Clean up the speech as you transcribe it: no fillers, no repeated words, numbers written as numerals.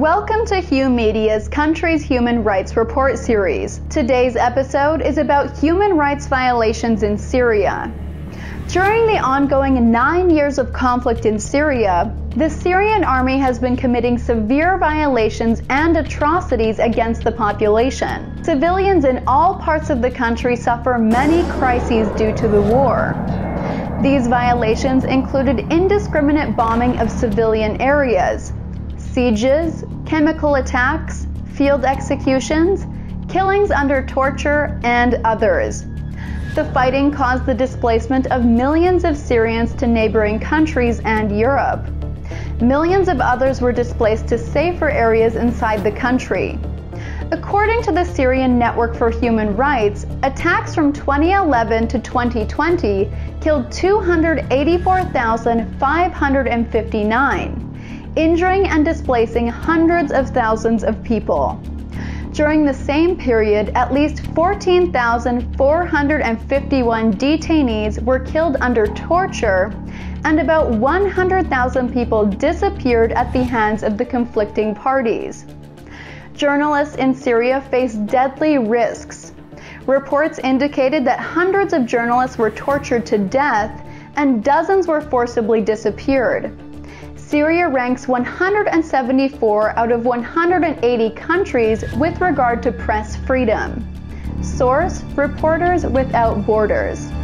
Welcome to Hugh Media's Country's Human Rights Report series. Today's episode is about human rights violations in Syria. During the ongoing 9 years of conflict in Syria, the Syrian army has been committing severe violations and atrocities against the population. Civilians in all parts of the country suffer many crises due to the war. These violations included indiscriminate bombing of civilian areas, sieges, chemical attacks, field executions, killings under torture, and others. The fighting caused the displacement of millions of Syrians to neighboring countries and Europe. Millions of others were displaced to safer areas inside the country. According to the Syrian Network for Human Rights, attacks from 2011 to 2020 killed 284,559. Injuring and displacing hundreds of thousands of people. During the same period, at least 14,451 detainees were killed under torture, and about 100,000 people disappeared at the hands of the conflicting parties. Journalists in Syria face deadly risks. Reports indicated that hundreds of journalists were tortured to death, and dozens were forcibly disappeared. Syria ranks 174 out of 180 countries with regard to press freedom. Source: Reporters Without Borders.